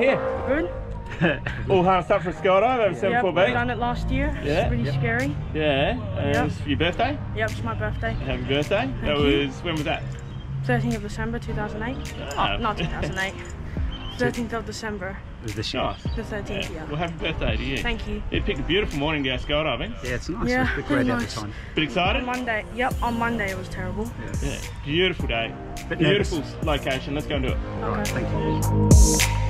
here? Good. All harnessed up for a skydive over Semaphore Beach? I've done it last year. Yeah. It's pretty scary. Yeah. It was for your birthday? Yep, it's my birthday. Happy birthday. When was that? 13th of December 2008. Oh, not 2008. 13th of December. It was this year. Nice. The 13th, yeah. Well, happy birthday to you. Thank you. You picked a beautiful morning to go skydiving. Yeah, it's nice. Yeah, It's a bit great nice. at the time. Bit excited? On Monday, yep, on Monday it was terrible. Yeah. Beautiful day. Bit Beautiful location. Let's go and do it. All right, thank you.